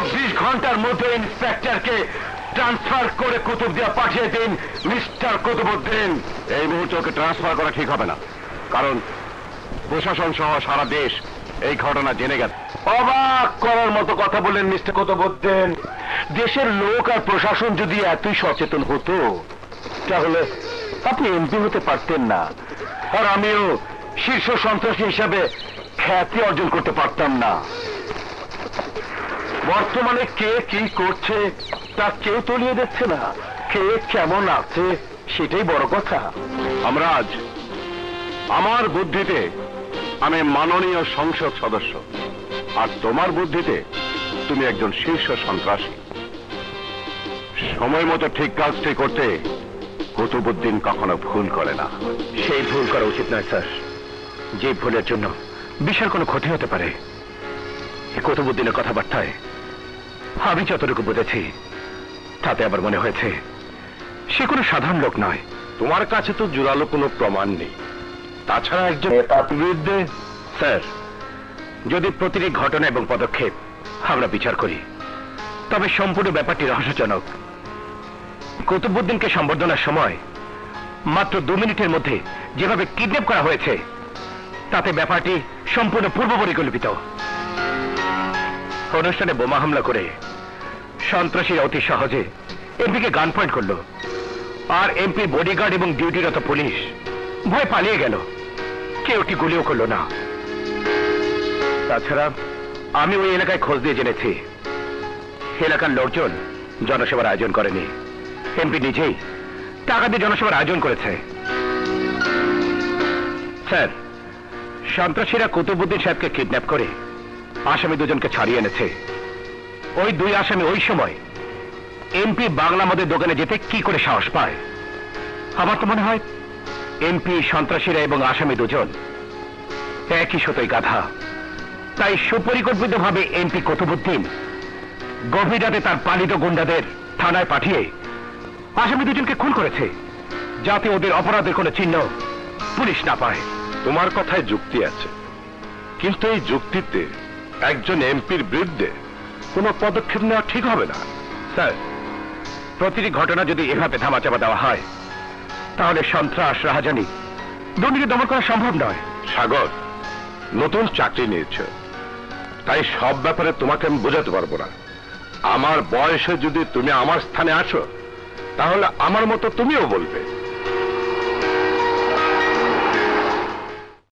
24 ঘন্টার মধ্যে ইন্সপেক্টরকে ট্রান্সফার করে কুতুবদিয়া পাঠিয়ে দিন মিস্টার কুতুবউদ্দিন। এই মুহূর্তে ওকে ট্রান্সফার করা ঠিক হবে না, কারণ প্রশাসন সহ সারা দেশ এই ঘটনা জেনে গেছে। অবাক করার মতো কথা বললেন মিস্টার কুতুবউদ্দিন। দেশের লোক আর প্রশাসন যদি এতই সচেতন হতো তাহলে আপনি এমপি হতে পারতেন না, আর আমিও শীর্ষ সন্ত্রাসী হিসাবে খ্যাতি অর্জন করতে পারতাম না। বর্তমানে কে কি করছে তা কেউ তলিয়ে দিচ্ছে না, কে কেমন আছে সেটাই বড় কথা। আমরা আজ আমার বুদ্ধিতে আমি মাননীয় সংসদ সদস্য, আর তোমার বুদ্ধিতে তুমি একজন শীর্ষ সন্ত্রাসী। সময় মতো ঠিক কাজটি করতে কুতুবউদ্দিন কখনো ভুল করে না। সেই ভুল করা উচিত নয় স্যার, যে ভুলের জন্য বিশাল কোনো ক্ষতি হতে পারে। কুতুবউদ্দিনের কথাবার্তায় আমি যতটুকু বুঝেছি তাতে আবার মনে হয়েছে সে কোনো সাধারণ লোক নয়। তোমার কাছে তো জোরালো কোনো প্রমাণ নেই, তাছাড়া একজন তার বিরুদ্ধে স্যার, যদি প্রতিটি ঘটনা এবং পদক্ষেপ আমরা বিচার করি তবে সম্পূর্ণ ব্যাপারটি রহস্যজনক। কুতুবউদ্দিনকে সম্বর্ধনার সময় মাত্র 2 মিনিটের মধ্যে যেভাবে কিডন্যাপ করা হয়েছে তাতে ব্যাপারটি সম্পূর্ণ পূর্ব পরিকল্পিত। অনুষ্ঠানে বোমা হামলা করে সন্ত্রাসীরা অতি সহজে এমপিকে গান পয়েন্ট করলো, আর এমপি বডিগার্ড এবং ডিউটিরত পুলিশ ভয় পালিয়ে গেল, কেউ একটি গুলিও করলো না। তাছাড়া আমি ওই এলাকায় খোঁজ দিয়ে জেনেছি এলাকার লোকজন জনসভার আয়োজন করেনি, এমপি নিজেই টাকা দিয়ে জনসভার আয়োজন করেছে। স্যার, সন্ত্রাসীরা কুতুবউদ্দিন সাহেবকে কিডন্যাপ করে আসামি দুজনকে ছাড়িয়ে এনেছে। ওই 2 আসামি ওই সময় এমপি বাংলা মদের দোকানে যেতে কি করে সাহস পায়? আমার তো মনে হয় এমপি, সন্ত্রাসীরা এবং আসামি দুজন একই সুতোয় গাধা। তাই সুপরিকল্পিতভাবে এমপি কুতুবউদ্দিন গভীর রাতে তার পালিত গুন্ডাদের থানায় পাঠিয়ে আসামি দুজনকে খুন করেছে, যাতে ওদের অপরাধের কোনো চিহ্ন পুলিশ না পায়। তোমার কথায় যুক্তি আছে, কিন্তু এই যুক্তিতে একজন এমপির বিরুদ্ধে কোনো পদক্ষেপ নেওয়া ঠিক হবে না। স্যার, প্রতিটি ঘটনা যদি এভাবে ধামাচাপা দেওয়া হয় তাহলে সন্ত্রাস, রাহাজানি, দুর্নীতি দমন করা সম্ভব নয়। সাগর, নতুন চাকরি নিয়েছ, তাই সব ব্যাপারে তোমাকে আমি বোঝাতে পারবো না। আমার বয়সে যদি তুমি আমার স্থানে আসো তাহলে আমার মতো তুমিও বলবে